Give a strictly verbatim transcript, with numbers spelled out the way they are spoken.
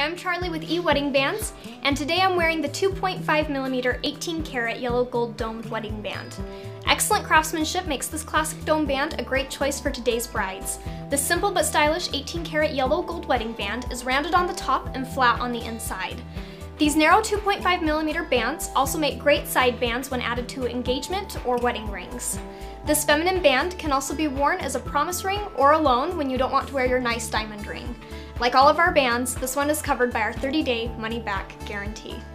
I'm Charlie with eWeddingbands, and today I'm wearing the two point five millimeter eighteen karat yellow gold domed wedding band. Excellent craftsmanship makes this classic dome band a great choice for today's brides. This simple but stylish eighteen karat yellow gold wedding band is rounded on the top and flat on the inside. These narrow two point five millimeter bands also make great side bands when added to engagement or wedding rings. This feminine band can also be worn as a promise ring or alone when you don't want to wear your nice diamond ring. Like all of our bands, this one is covered by our thirty day money-back guarantee.